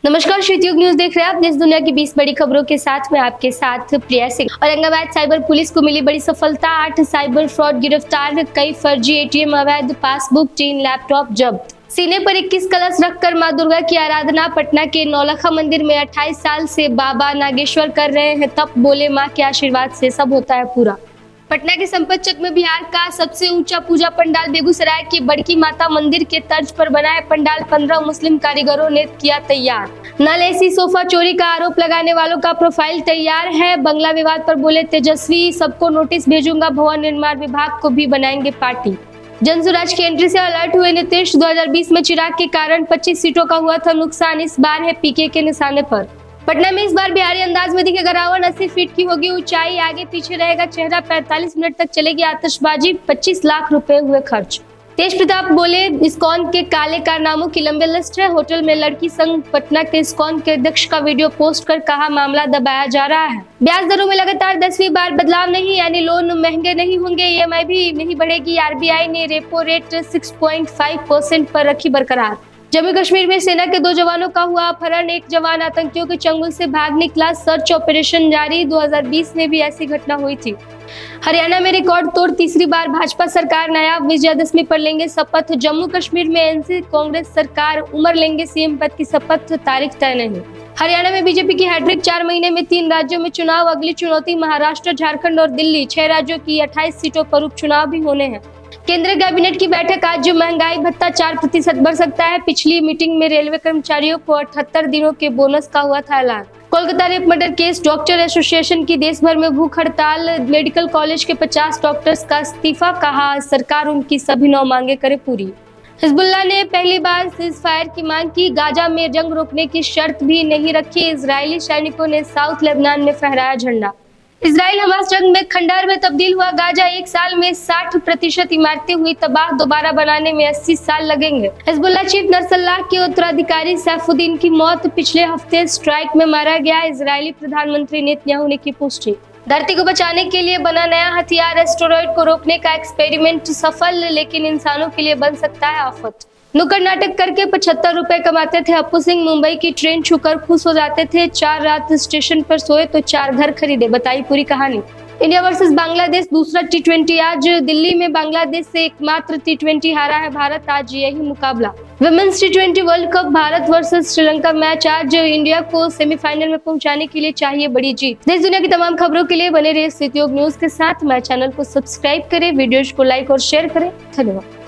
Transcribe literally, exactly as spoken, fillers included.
नमस्कार, श्रीतयुग न्यूज देख रहे हैं आप। देश दुनिया की बीस बड़ी खबरों के साथ में आपके साथ प्रिया सिंह। औरंगाबाद साइबर पुलिस को मिली बड़ी सफलता, आठ साइबर फ्रॉड गिरफ्तार, कई फर्जी एटीएम, अवैध पासबुक, तीन लैपटॉप जब्त। सीने पर इक्कीस कलश रखकर मां दुर्गा की आराधना। पटना के नौलखा मंदिर में अट्ठाईस साल से बाबा नागेश्वर कर रहे हैं तप, बोले मां के आशीर्वाद से सब होता है पूरा। पटना के संपत चक में बिहार का सबसे ऊंचा पूजा पंडाल, बेगूसराय की बड़की माता मंदिर के तर्ज पर बना है पंडाल, पंद्रह मुस्लिम कारीगरों ने किया तैयार। नल एसी सोफा चोरी का आरोप लगाने वालों का प्रोफाइल तैयार है। बंगला विवाद पर बोले तेजस्वी, सबको नोटिस भेजूंगा, भवन निर्माण विभाग को भी बनाएंगे पार्टी। जनसुराज की एंट्री से अलर्ट हुए नीतीश। दो हज़ार बीस में चिराग के कारण पच्चीस सीटों का हुआ था नुकसान, इस बार है पीके के निशाने पर। पटना में इस बार बिहारी अंदाज में दिखेगा रावण, अस्सी फीट की होगी ऊंचाई, आगे पीछे रहेगा चेहरा, पैंतालीस मिनट तक चलेगी आतिशबाजी, पच्चीस लाख रुपए हुए खर्च। तेज प्रताप बोले इस्कॉन के काले कारनामों की लंबी लिस्ट है। होटल में लड़की संग पटना के इस्कॉन के अध्यक्ष का वीडियो पोस्ट कर कहा मामला दबाया जा रहा है। ब्याज दरों में लगातार दसवीं बार बदलाव नहीं, यानी लोन महंगे नहीं होंगे, ईएमआई भी नहीं बढ़ेगी। आरबीआई ने रेपो रेट छह पॉइंट पाँच परसेंट पर रखी बरकरार। जम्मू कश्मीर में सेना के दो जवानों का हुआ अपहरण, एक जवान आतंकियों के चंगुल से भाग निकला, सर्च ऑपरेशन जारी। दो हज़ार बीस में भी ऐसी घटना हुई थी। हरियाणा में रिकॉर्ड तोड़ तीसरी बार भाजपा सरकार नायाब, विजयादशमी पर लेंगे शपथ। जम्मू कश्मीर में एनसी कांग्रेस सरकार, उमर लेंगे सीएम पद की शपथ, तारीख तय नहीं। हरियाणा में बीजेपी की हैट्रिक, चार महीने में तीन राज्यों में चुनाव, अगली चुनौती महाराष्ट्र, झारखंड और दिल्ली। छह राज्यों की अट्ठाईस सीटों पर उपचुनाव भी होने हैं। केंद्रीय कैबिनेट की बैठक आज, महंगाई भत्ता चार प्रतिशत बढ़ सकता है। पिछली मीटिंग में रेलवे कर्मचारियों को अठहत्तर दिनों के बोनस का हुआ था ऐलान। Kolkata rape murder case, doctor association की देश भर में भूख हड़ताल, मेडिकल कॉलेज के पचास डॉक्टर्स का इस्तीफा, कहा सरकार उनकी सभी नौ मांगे करे पूरी। हिजबुल्लाह ने पहली बार सीज फायर की मांग की, गाजा में जंग रोकने की शर्त भी नहीं रखी। इजरायली सैनिकों ने साउथ लेबनान में फहराया झंडा। इजराइल हमास जंग में खंडहर में तब्दील हुआ गाजा, एक साल में साठ प्रतिशत इमारतें हुई तबाह, दोबारा बनाने में अस्सी साल लगेंगे। हिजबुल्लाह चीफ नसरुल्लाह के उत्तराधिकारी सैफुद्दीन की मौत, पिछले हफ्ते स्ट्राइक में मारा गया। इजरायली प्रधानमंत्री नेतन्याहू ने की पुष्टि। धरती को बचाने के लिए बना नया हथियार, एस्टेरॉयड को रोकने का एक्सपेरिमेंट सफल, लेकिन इंसानों के लिए बन सकता है आफत। नुक्कड़ नाटक करके पचहत्तर रुपए कमाते थे अप्पू सिंह, मुंबई की ट्रेन छूकर खुश हो जाते थे। चार रात स्टेशन पर सोए तो चार घर खरीदे, बताई पूरी कहानी। इंडिया वर्सेस बांग्लादेश दूसरा टी ट्वेंटी आज दिल्ली में, बांग्लादेश से एकमात्र टी ट्वेंटी हारा है भारत, आज यही मुकाबला। Women's T twenty world cup Bharat versus Sri Lanka match आज, इंडिया को सेमीफाइनल में पहुंचाने के लिए चाहिए बड़ी जीत। देश दुनिया की तमाम खबरों के लिए बने रहिए श्रीतयुग न्यूज के साथ। मेरे चैनल को सब्सक्राइब करें, वीडियोज को लाइक और शेयर करें। धन्यवाद।